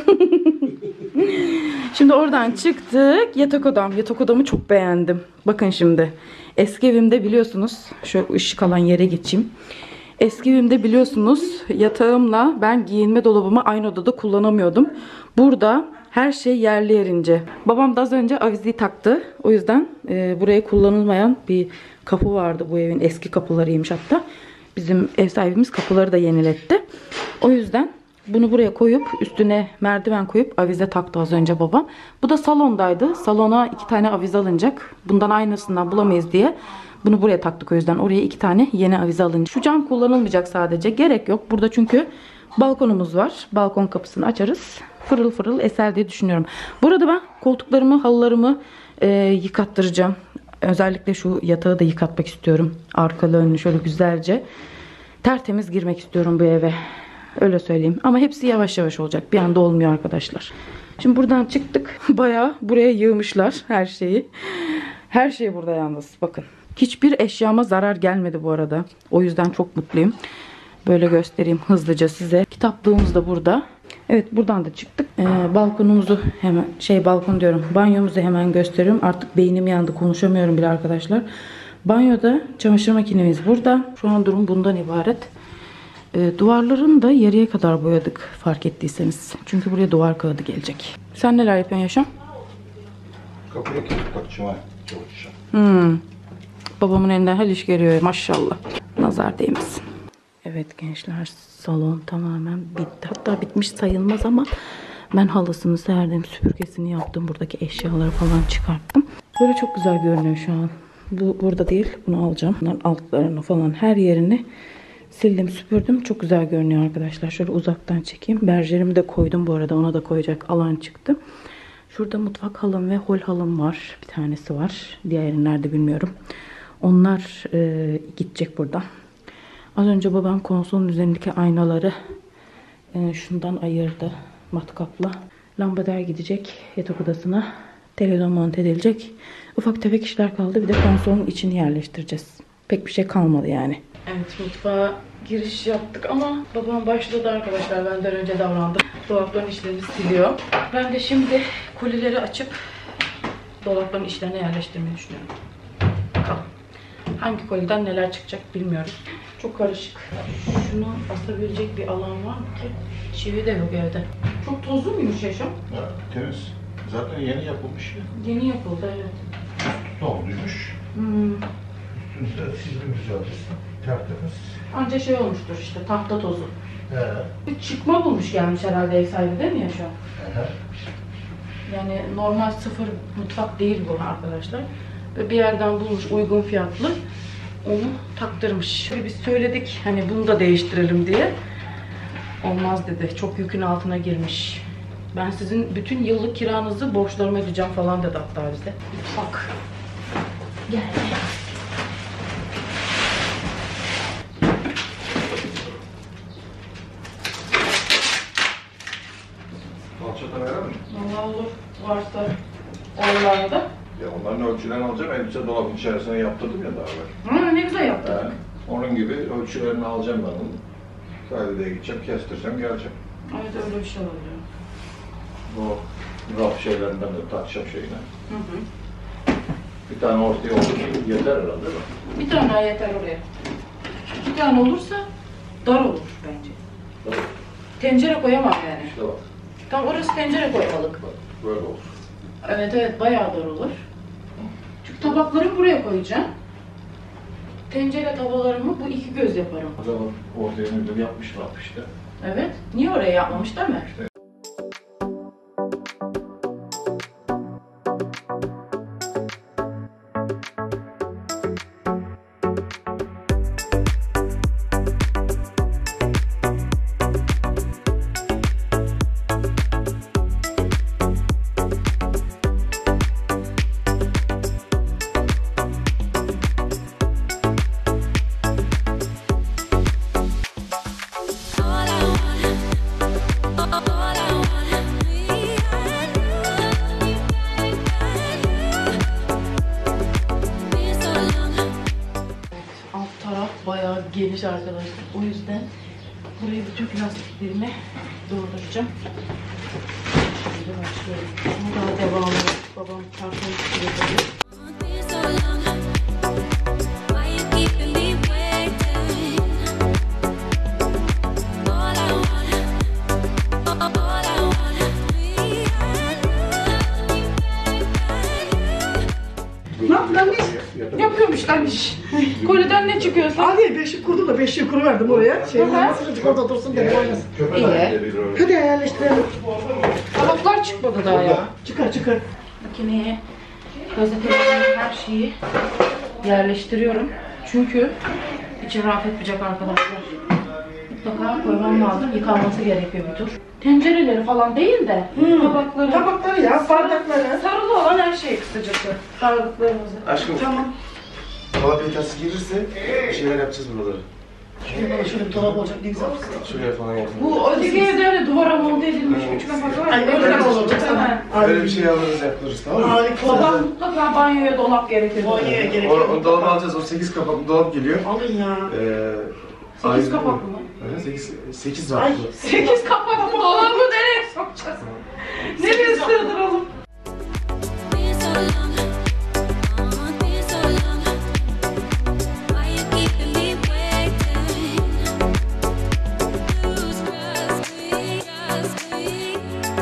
Şimdi oradan çıktık. Yatak odam. Yatak odamı çok beğendim. Bakın şimdi. Eski evimde biliyorsunuz. Şu ışık alan yere geçeyim. Eski evimde biliyorsunuz yatağımla ben giyinme dolabımı aynı odada kullanamıyordum. Burada her şey yerli yerince. Babam da az önce avizeyi taktı. O yüzden e, buraya kullanılmayan bir kapı vardı. Bu evin eski kapılarıymış hatta. Bizim ev sahibimiz kapıları da yeniletti. O yüzden bunu buraya koyup üstüne merdiven koyup avize taktı az önce babam. Bu da salondaydı. Salona iki tane avize alınacak. Bundan aynısından bulamayız diye bunu buraya taktık, o yüzden oraya iki tane yeni avize alınacak. Şu cam kullanılmayacak sadece. Gerek yok. Burada çünkü balkonumuz var. Balkon kapısını açarız. Fırıl fırıl eser diye düşünüyorum. Burada ben koltuklarımı, halılarımı e, yıkattıracağım. Özellikle şu yatağı da yıkatmak istiyorum. Arkalı önlü şöyle güzelce tertemiz girmek istiyorum bu eve. Öyle söyleyeyim. Ama hepsi yavaş yavaş olacak. Bir anda olmuyor arkadaşlar. Şimdi buradan çıktık. Bayağı buraya yığmışlar her şeyi. Her şey burada yalnız. Bakın. Hiçbir eşyama zarar gelmedi bu arada. O yüzden çok mutluyum. Böyle göstereyim hızlıca size. Kitaplığımız da burada. Evet, buradan da çıktık. Ee, balkonumuzu hemen şey balkon diyorum. Banyomuzu hemen gösteriyorum. Artık beynim yandı. Konuşamıyorum bile arkadaşlar. Banyoda çamaşır makinemiz burada. Şu an durum bundan ibaret. Ee, duvarlarını da yarıya kadar boyadık fark ettiyseniz. Çünkü buraya duvar kağıdı gelecek. Sen neler yapıyorsun Yaşam? Kapıya kilitli takacağım. Çalışacağım. Hmm. Babamın elinden her iş geliyor maşallah. Nazar değmesin. Evet gençler, salon tamamen bitti. Hatta bitmiş sayılmaz ama ben halısını serdim, süpürgesini yaptım. Buradaki eşyaları falan çıkarttım. Böyle çok güzel görünüyor şu an. Bu burada değil, bunu alacağım. Bunların altlarını falan her yerini sildim, süpürdüm. Çok güzel görünüyor arkadaşlar. Şöyle uzaktan çekeyim. Berjerimi de koydum bu arada. Ona da koyacak alan çıktı. Şurada mutfak halım ve hol halım var. Bir tanesi var. Diğeri nerede bilmiyorum. Onlar e, gidecek buradan. Az önce babam konsolun üzerindeki aynaları e, şundan ayırdı matkapla. Lambader gidecek yatak odasına. Televizyon monte edilecek. Ufak tefek işler kaldı. Bir de konsolun içini yerleştireceğiz. Pek bir şey kalmadı yani. Evet, mutfağa giriş yaptık ama babam başladı arkadaşlar. Benden önce davrandı. Dolapların işlerini siliyor. Ben de şimdi kolileri açıp dolapların içlerine yerleştirmeyi düşünüyorum. Bakalım. Hangi koliden neler çıkacak bilmiyorum. Çok karışık. Şunu asabilecek bir alan var mı ki? Çivi de yok evde. Çok tozlu muymuş Yaşam? Ya, temiz. Zaten yeni yapılmış ya. Yeni yapıldı, evet. Üstü topluymuş. Hmm. Üstünü de sildim güzelce. Tertemiz. Anca şey olmuştur işte, tahta tozu. He. Bir çıkma bulmuş gelmiş herhalde ev sahibi, değil mi ya şu an? He. Yani normal sıfır mutfak değil bu arkadaşlar. Ve bir yerden bulmuş uygun fiyatlı. Onu taktırmış. Biz söyledik hani bunu da değiştirelim diye. Olmaz dedi. Çok yükün altına girmiş. Ben sizin bütün yıllık kiranızı borçlarıma ödeyeceğim falan dedi hatta bize. Mutfak. Gel. Balçadan verir mi? Vallahi olur. Varsa oralarda. Ya onların ölçülerini alacağım. Elbise dolabın içerisine yaptırdım ya daha evvel. Ha, ne güzel yaptın. Yani onun gibi ölçülerini alacağım ben onun. Kaydedeye gideceğim, kestireceğim, geleceğim. Evet, öyle bir şey oluyor. Bu raf şeylerinden de takacağım şeyine. Hı hı. Bir tane ortaya olur yeter herhalde değil mi? Bir tane yeter oraya. İki tane olursa dar olur bence. Tabii. Tencere koyamam yani. İşte bak, Tam orası tencere koymalık. bak böyle olur. Evet evet, bayağı dar olur. Çünkü tabaklarımı buraya koyacağım. Tencere tavalarımı bu iki göz yaparım. O zaman ortaya müdür yapmış raf işte. Evet. Niye oraya yapmamış değil mi? İşte bayağı geniş arkadaşlar. O yüzden buraya bütün plastiklerimi dolduracağım. Şimdi başlıyorum. Ama daha devamı. Babam karton sürüyor. Ne yaptılarmış? Yapıyormuşlarmış. Koliden ne çıkıyorsa. Abi beşik kurdu da beşik kuru verdim oraya. Şey, Hı hı. sıcacık orada dursun dedim oynasın. İyi. Hadi yerleştirelim. Tabaklar çıkmadı daha ya. Çıkar çıkar. Makineye gazeteleri, her şeyi yerleştiriyorum. Çünkü içi rahat etmeyecek arkadaşlar. Mutlaka koymam lazım. Yıkanması gerekiyor bir tur. Tencereleri falan değil de Hmm. tabakları, Tabakları ya, bardakları. sarılı olan her şey kısacası. Bardaklarımızı. Aşkım. Tamam. Dolap yetası gelirse bir şeyler yapacağız buraları. Şöyle, şöyle bir dolap olacak ne güzel. Şuraya falan yapalım. Bu öteki evde öyle duvara monte edilmiş küçük kapak var. Ay, ya, öyle öyle olacak, olacak. tamam. Hemen. Böyle bir şey alırız yaptırırız, tamam mı? Harika Babam olacak. mutlaka banyoya dolap gerekir. Banyoya O, gerekiyor. o dolabı alacağız, o sekiz kapaklı dolap geliyor. Alın ya. Ee, Sekiz ayrı- kapaklı mı? Evet, sekiz, sekiz Ay. var. Sekiz kapaklı dolabı nereye sokacağız? Nereye sığdıralım? Been so long, uh, been so long. Why you keeping me waiting? Lose trust me, trust me.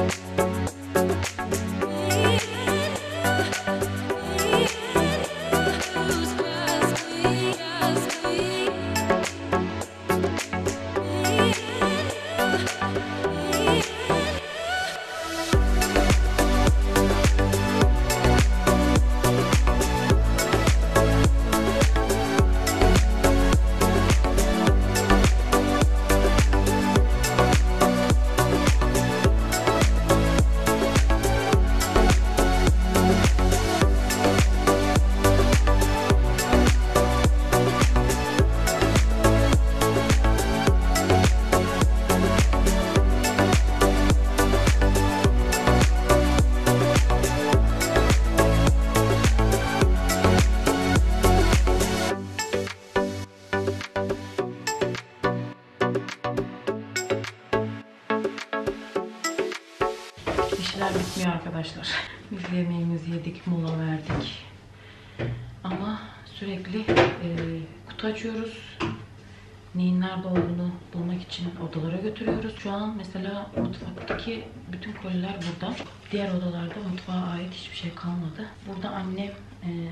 Lose trust me, trust me. İşler bitmiyor arkadaşlar. Biz yemeğimizi yedik, mola verdik. Ama sürekli e, kutu açıyoruz. Neyin nerede olduğunu bulmak için odalara götürüyoruz. Şu an mesela mutfaktaki bütün koliler burada. Diğer odalarda mutfağa ait hiçbir şey kalmadı. Burada annem e,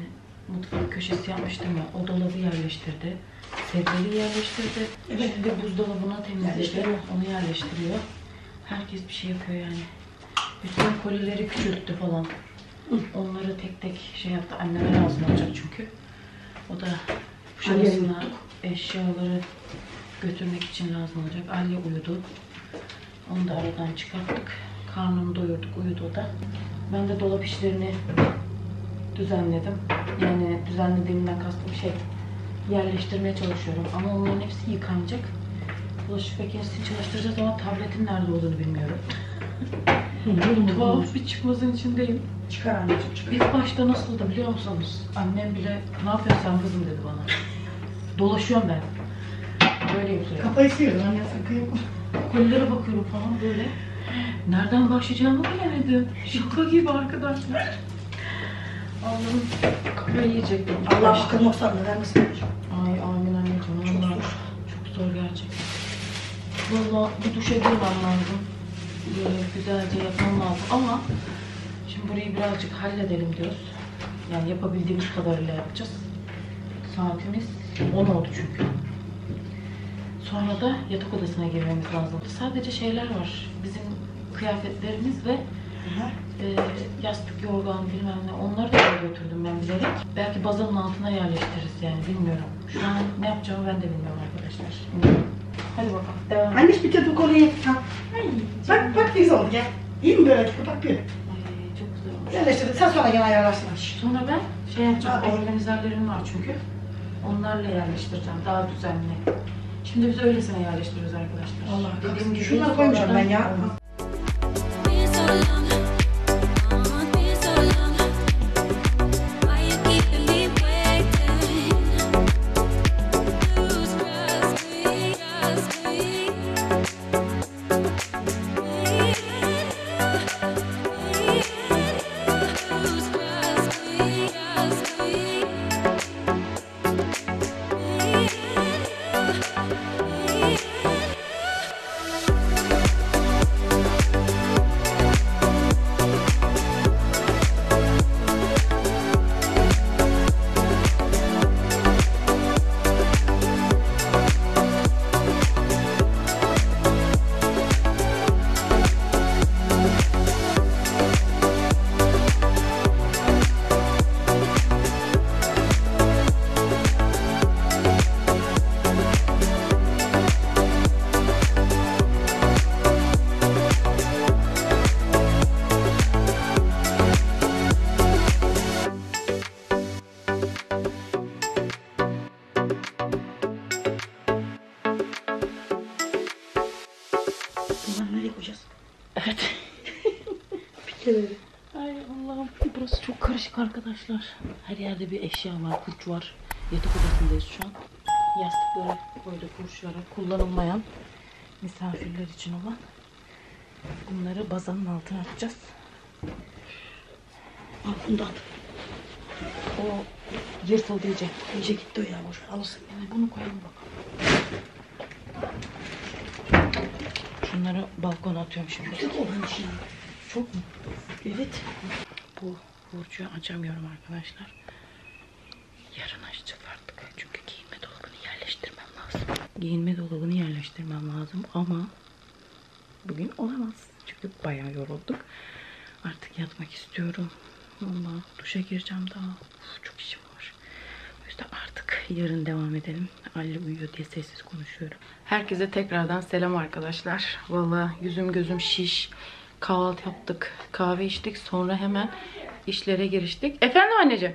mutfak köşesi yapmıştım ya. O dolabı yerleştirdi. Sebzeyi yerleştirdi. Evet. Şimdi buzdolabına temizledi. Yerleştiriyor. Onu yerleştiriyor. Herkes bir şey yapıyor yani. Bütün kolileri küçülttü falan. Onları tek tek şey yaptı. Anneme lazım olacak çünkü. O da Kuşadası'na eşyaları götürmek için lazım olacak. Alya uyudu. Onu da aradan çıkarttık. Karnını doyurduk, uyudu o da. Ben de dolap işlerini düzenledim. Yani düzenlediğimden kastım şey, yerleştirmeye çalışıyorum. Ama onların hepsi yıkanacak. Bulaşık makinesini çalıştıracağız ama tabletin nerede olduğunu bilmiyorum. Tuhaf bir çıkmazın içindeyim. Çıkar anneciğim çıkar. İlk başta nasıldı biliyor musunuz? Annem bile ne yapıyorsun sen kızım dedi bana. Dolaşıyorum ben. Böyleyim sürekli. Kafayı sıyırdı anne sakın. Kolilere bakıyorum falan böyle. Nereden başlayacağımı bilemedim. Şaka gibi arkadaşlar. Allah'ım kafayı yiyecektim. Allah akıl noksanını vermesin. Ay amin anneciğim. Çok Vallahi zor. Çok zor gerçekten. Valla bir duşa girmem lazım. Böyle güzelce yapmam lazım ama şimdi burayı birazcık halledelim diyoruz. Yani yapabildiğimiz kadarıyla yapacağız. Saatimiz on oldu çünkü. Sonra da yatak odasına girmemiz lazım. Sadece şeyler var. Bizim kıyafetlerimiz ve e, yastık, yorgan bilmem ne. Onları da eve götürdüm ben bilerek. Belki bazanın altına yerleştiririz yani bilmiyorum. Şu an ne yapacağımı ben de bilmiyorum arkadaşlar. Hadi bakalım devam. Anne bitirdi konuyu. Ha. Bak bak ne güzel oldu gel. İyi mi böyle? Bak bir. Ay, çok güzel olmuş. Yerleştirdin. Sen sonra gene ayarlarsın. Sonra ben şey yapacağım, Abi. organizerlerim var çünkü. Onlarla yerleştireceğim, daha düzenli. Şimdi biz öylesine yerleştiriyoruz arkadaşlar. Allah Dediğim gibi şunları koymuşum ben ya. sonradan- Been so long, uh, been so long. Why you keeping me waiting? Lose trust me, trust me. Lose trust me, trust me. Bunları nereye koyacağız? Evet. Bitti. Ay Allah'ım burası çok karışık arkadaşlar. Her yerde bir eşya var, fırç var. Yatak odasındayız şu an. Yastıkları koyduk, fırçları kullanılmayan misafirler için olan. Bunları bazanın altına atacağız. Al bunu da at. O yırtıldı iyice. İyice gitti o ya boş ver, alırsın. Yani bunu koyalım bakalım. Şunları balkona atıyorum şimdi. Yüksek olan şey. Çok mu? Evet. Bu burcuyu açamıyorum arkadaşlar. Yarın açacağız artık. Çünkü giyinme dolabını yerleştirmem lazım. Giyinme dolabını yerleştirmem lazım ama bugün olamaz. Çünkü bayağı yorulduk. Artık yatmak istiyorum. Ama duşa gireceğim daha. Uf, çok işim var. O yüzden artık yarın devam edelim. Ali uyuyor diye sessiz konuşuyorum. Herkese tekrardan selam arkadaşlar. Vallahi yüzüm gözüm şiş. Kahvaltı yaptık. Kahve içtik. Sonra hemen işlere giriştik. Efendim anneciğim?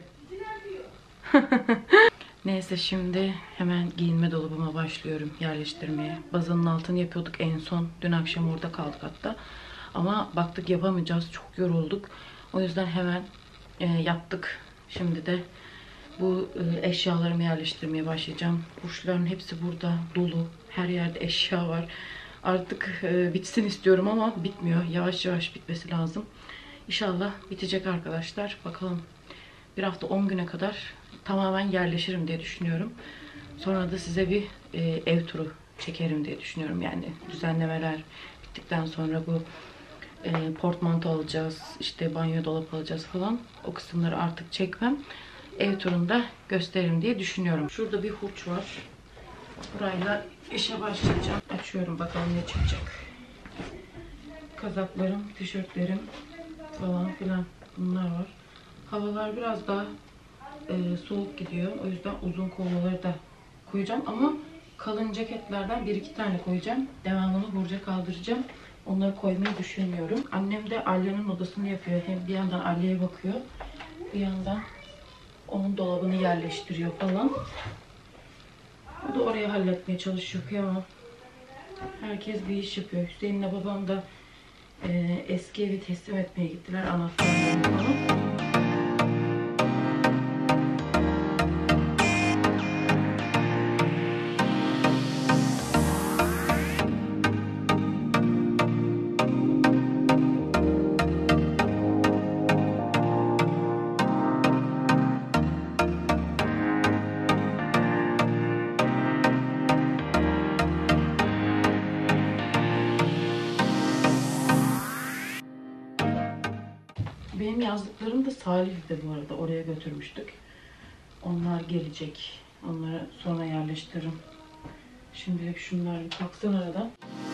Neyse şimdi hemen giyinme dolabıma başlıyorum yerleştirmeye. Bazanın altını yapıyorduk en son. Dün akşam orada kaldık hatta. Ama baktık yapamayacağız. Çok yorulduk. O yüzden hemen e, yaptık. Şimdi de bu e, eşyalarımı yerleştirmeye başlayacağım. Kuşların hepsi burada dolu. Her yerde eşya var. Artık e, bitsin istiyorum ama bitmiyor. Yavaş yavaş bitmesi lazım. İnşallah bitecek arkadaşlar. Bakalım bir hafta on güne kadar tamamen yerleşirim diye düşünüyorum. Sonra da size bir e, ev turu çekerim diye düşünüyorum. Yani düzenlemeler bittikten sonra bu e, portmanto alacağız, işte banyo dolap alacağız falan. O kısımları artık çekmem. ev turunda gösteririm diye düşünüyorum. Şurada bir hurç var. Burayla işe başlayacağım. Açıyorum bakalım ne çıkacak. Kazaklarım, tişörtlerim falan filan bunlar var. Havalar biraz daha e, soğuk gidiyor. O yüzden uzun kolları da koyacağım ama kalın ceketlerden bir iki tane koyacağım. Devamını hurca kaldıracağım. Onları koymayı düşünmüyorum. Annem de Alya'nın odasını yapıyor. Hem bir yandan Alya'ya bakıyor. Bir yandan onun dolabını yerleştiriyor falan. O da oraya halletmeye çalışıyor. Kıyamam. Herkes bir iş yapıyor. Hüseyin'le babam da e, eski evi teslim etmeye gittiler. Anahtarlarını falan. Benim yazdıklarım da Salih'de bu arada. Oraya götürmüştük. Onlar gelecek. Onları sonra yerleştiririm. Şimdilik şunlar bir kalksın aradan.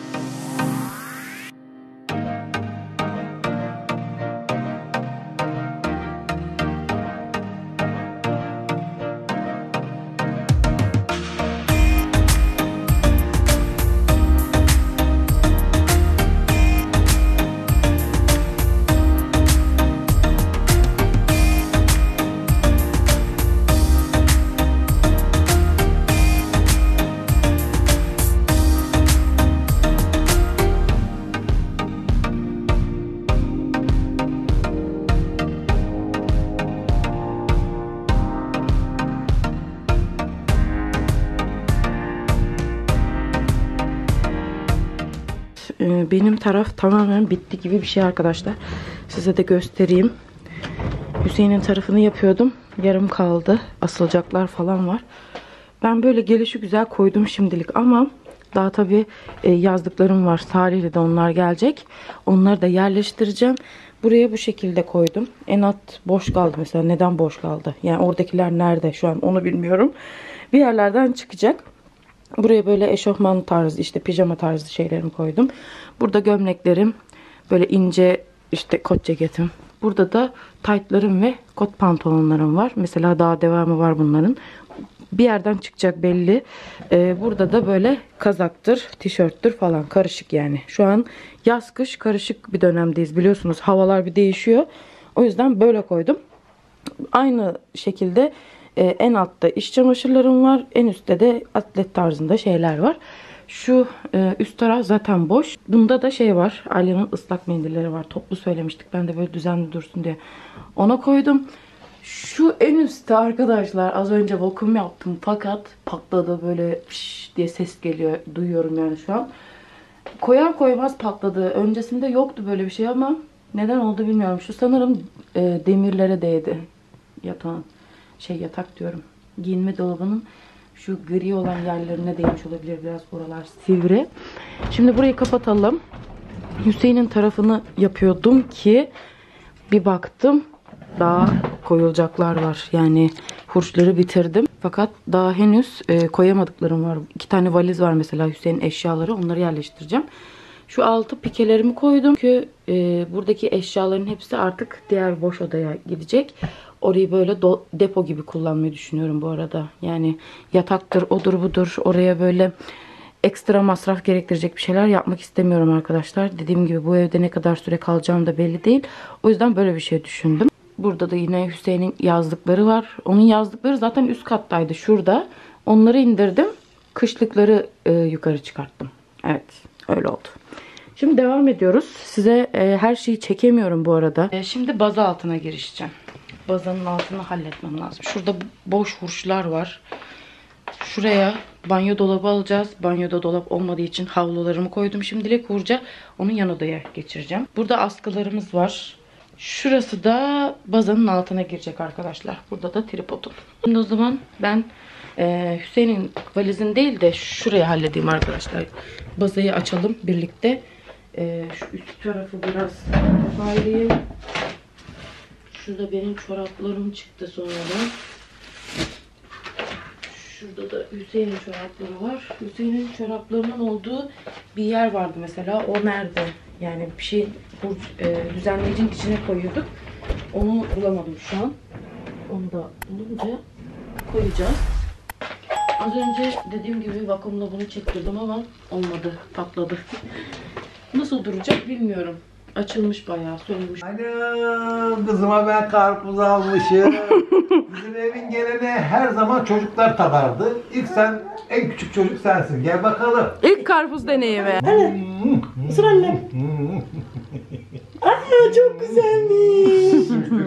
Benim taraf tamamen bitti gibi bir şey arkadaşlar. Size de göstereyim. Hüseyin'in tarafını yapıyordum. Yarım kaldı. Asılacaklar falan var. Ben böyle gelişi güzel koydum şimdilik ama daha tabii yazdıklarım var. Salih'le de onlar gelecek. Onları da yerleştireceğim. Buraya bu şekilde koydum. En alt boş kaldı mesela. Neden boş kaldı? Yani oradakiler nerede şu an onu bilmiyorum. Bir yerlerden çıkacak. Buraya böyle eşofman tarzı, işte pijama tarzı şeylerimi koydum. Burada gömleklerim, böyle ince işte kot ceketim. Burada da taytlarım ve kot pantolonlarım var. Mesela daha devamı var bunların. Bir yerden çıkacak belli. Ee, burada da böyle kazaktır, tişörttür falan karışık yani. Şu an yaz kış karışık bir dönemdeyiz biliyorsunuz. Havalar bir değişiyor. O yüzden böyle koydum. Aynı şekilde e, en altta iş çamaşırlarım var. En üstte de atlet tarzında şeyler var. Şu e, üst taraf zaten boş. Bunda da şey var. Alya'nın ıslak mendilleri var. Toplu söylemiştik. Ben de böyle düzenli dursun diye ona koydum. Şu en üstte arkadaşlar az önce vakum yaptım fakat patladı, böyle pş diye ses geliyor. Duyuyorum yani şu an. Koyar koymaz patladı. Öncesinde yoktu böyle bir şey ama neden oldu bilmiyorum. Şu sanırım e, demirlere değdi. Yatağın şey yatak diyorum. Giyinme dolabının şu gri olan yerlerine değmiş olabilir. Biraz oralar sivri. Şimdi burayı kapatalım. Hüseyin'in tarafını yapıyordum ki bir baktım daha koyulacaklar var. Yani hurçları bitirdim. Fakat daha henüz e, koyamadıklarım var. İki tane valiz var mesela Hüseyin'in eşyaları. Onları yerleştireceğim. Şu altı pikelerimi koydum. Çünkü e, buradaki eşyaların hepsi artık diğer boş odaya gidecek. Orayı böyle depo gibi kullanmayı düşünüyorum bu arada. Yani yataktır, odur budur. Oraya böyle ekstra masraf gerektirecek bir şeyler yapmak istemiyorum arkadaşlar. Dediğim gibi bu evde ne kadar süre kalacağım da belli değil. O yüzden böyle bir şey düşündüm. Burada da yine Hüseyin'in yazdıkları var. Onun yazdıkları zaten üst kattaydı şurada. Onları indirdim. Kışlıkları e, yukarı çıkarttım. Evet, öyle oldu. Şimdi devam ediyoruz. Size e, her şeyi çekemiyorum bu arada. E, şimdi baza altına girişeceğim. Bazanın altını halletmem lazım. Şurada boş hurçlar var. Şuraya banyo dolabı alacağız. Banyoda dolap olmadığı için havlularımı koydum şimdilik hurca. Onun yan odaya geçireceğim. Burada askılarımız var. Şurası da bazanın altına girecek arkadaşlar. Burada da tripodum. Şimdi o zaman ben e, Hüseyin'in valizini değil de şuraya halledeyim arkadaşlar. Bazayı açalım birlikte. E, şu üst tarafı biraz toparlayayım. Şurada benim çoraplarım çıktı sonradan. Şurada da Hüseyin'in çorapları var. Hüseyin'in çoraplarının olduğu bir yer vardı mesela. O nerede? Yani bir şey bu e, düzenleyicinin içine koyuyorduk. Onu bulamadım şu an. Onu da bulunca koyacağız. Az önce dediğim gibi vakumla bunu çektirdim ama olmadı. Patladı. Nasıl duracak bilmiyorum. Açılmış bayağı, sönmüş. Anam, kızıma ben karpuz almışım. Bizim evin geleneği her zaman çocuklar tadardı. İlk sen, en küçük çocuk sensin. Gel bakalım. İlk karpuz deneyimi. Isır annem. Anne çok güzelmiş.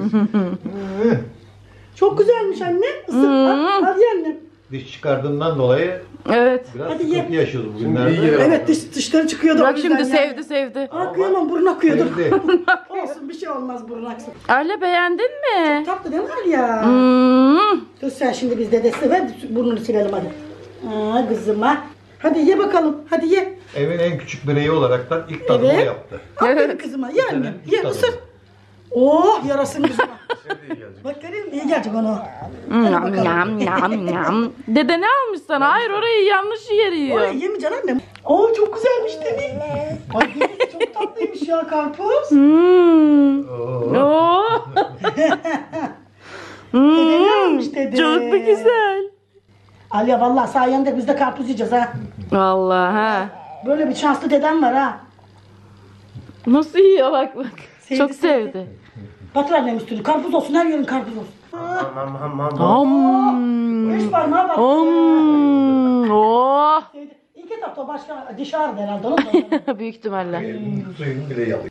Çok güzelmiş anne. Isır. Al, al ye annem. Diş çıkardığından dolayı Evet. biraz Hadi sıkıntı ye. yaşıyoruz iyi bugünlerde. geliyor. Evet dış, dışları çıkıyordu. o Bak yüzden şimdi yani. sevdi sevdi. Aa kıyamam burun akıyordu. Sevdi. Olsun bir şey olmaz burun aksın. Arla beğendin mi? Tatlı değil mi ya? Hmm. Dur sen şimdi biz dedesi ver burnunu silelim hadi. Aa kızıma. Hadi ye bakalım. Hadi ye. Evin en küçük bireyi olaraktan ilk tadımı Evet. yaptı. Aferin kızıma. Ye annem. ilk Ye tadı. ısır. Oh yarasın kızıma. Şimdi iyi gelecek. Bak görüyor musun? İyi gelecek ona. Yam yam yam yam. Dede ne almış sana? Hayır, orayı yanlış yeri yiyor. Orayı yemeyeceksin annem. Oo çok güzelmiş dedi. Ay dedi, çok tatlıymış ya karpuz. Hmm. Oo. Oo. Dede ne Hmm. almış dedi. Çok da güzel. Alya vallahi sayende biz de karpuz yiyeceğiz ha. Vallahi ha. Böyle bir şanslı dedem var ha. Nasıl yiyor bak bak. Sevdi, Çok sevdi. sevdi. Batır annem üstünü. Karpuz olsun her yerin karpuz olsun. Om. Beş parmağı battı. Om. Oh. Sevdi. İlk etapta başka diş ağrıdı herhalde. Onun da. Büyük ihtimalle. Suyunu bile yalıyor.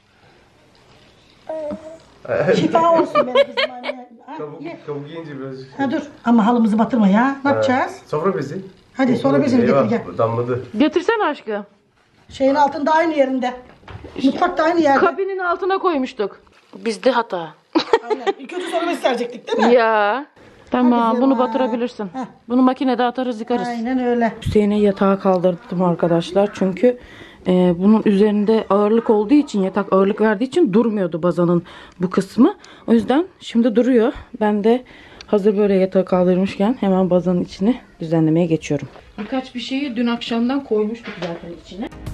Şifa olsun benim kızım anne. Ha, Kabuk, ye. kabuk yiyince biraz... Ha dur. Ama halımızı batırma ya. Ne yapacağız? Sofra bezi. Hadi sonra bizim getir Eyvah, gel. damladı. Götürsene aşkım. Şeyin altında aynı yerinde. Mutfakta aynı yerde. Kabinin altına koymuştuk. Bizde hata. Aynen. İlk önce sonra biz serecektik değil mi? Ya. Tamam, Hadi bunu Zeva. batırabilirsin. Heh. Bunu makinede atarız, yıkarız. Aynen öyle. Hüseyin'e yatağa kaldırdım arkadaşlar. Çünkü e, bunun üzerinde ağırlık olduğu için, yatak ağırlık verdiği için durmuyordu bazanın bu kısmı. O yüzden şimdi duruyor. Ben de hazır böyle yatağa kaldırmışken hemen bazanın içini düzenlemeye geçiyorum. Birkaç bir şeyi dün akşamdan koymuştuk zaten içine.